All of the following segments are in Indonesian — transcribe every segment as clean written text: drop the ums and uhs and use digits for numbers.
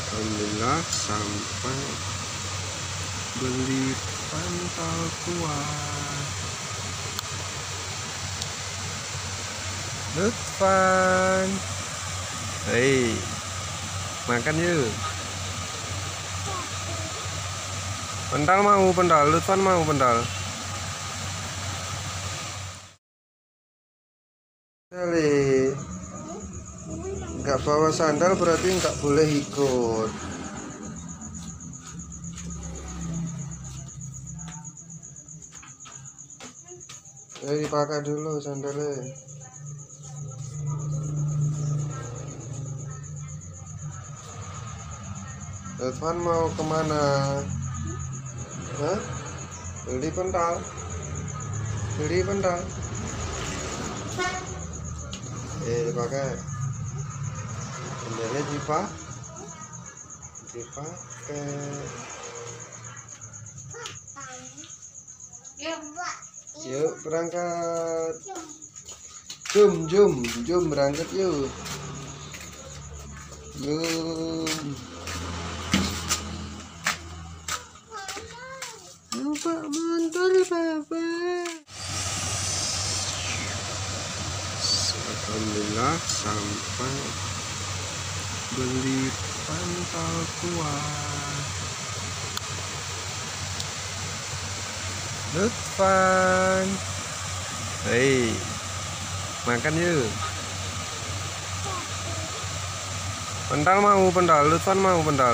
Alhamdulillah sampai beli pantol kuah. Lutfan, hei, makan yuk. Pental mau pental, Lutfan mau pental. Kali nggak bawa sandal berarti nggak boleh ikut. Ya dipakai dulu sandalnya. Lutfan mau kemana? Hah? Beli pental? Beli pental? Dipakai. Sandalnya dipakai. Yuk berangkat. Jom berangkat yuk. Lupa motor papa. Alhamdulillah sampai beli pantol kuah. Lutfan, hei, makan yuk. Pental mau pental, Lutfan mau pental.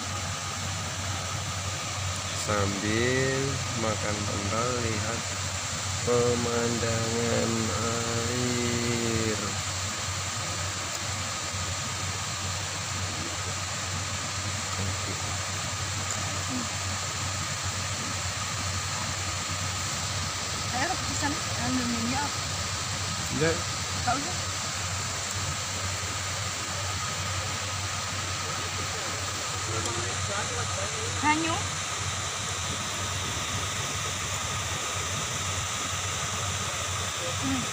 Sambil makan pental lihat pemandangan air. Saya kepesan aluminium. Enggak. Enggak usah. Hanyu. Hmm.